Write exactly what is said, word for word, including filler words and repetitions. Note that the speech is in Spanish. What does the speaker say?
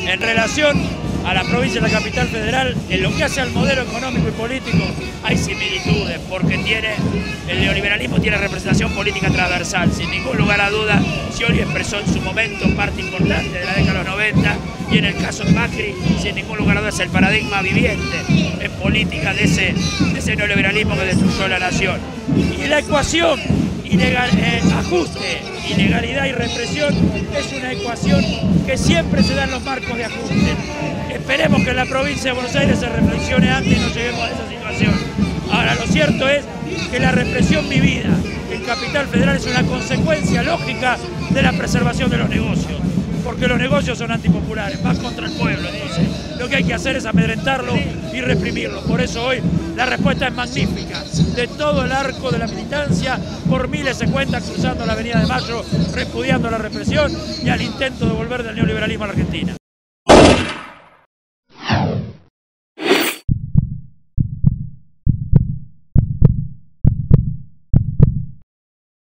En relación a la provincia de la capital federal, en lo que hace al modelo económico y político, hay similitudes, porque tiene, el neoliberalismo tiene representación política transversal, sin ningún lugar a duda. Scioli expresó en su momento parte importante de la década de los noventa, y en el caso de Macri, sin ningún lugar a duda, es el paradigma viviente en política de ese, de ese neoliberalismo que destruyó la nación. Y la ecuación ilegal, eh, ajuste, ilegalidad y represión es una ecuación que siempre se da en los marcos de ajuste. Esperemos que en la provincia de Buenos Aires se reflexione antes y no lleguemos a esa situación. Ahora, lo cierto es que la represión vivida en Capital Federal es una consecuencia lógica de la preservación de los negocios, porque los negocios son antipopulares, van contra el pueblo, dice. Lo que hay que hacer es amedrentarlo y reprimirlo. Por eso hoy la respuesta es magnífica. De todo el arco de la militancia, por miles se cuentan cruzando la Avenida de Mayo, repudiando la represión y al intento de volver del neoliberalismo a la Argentina.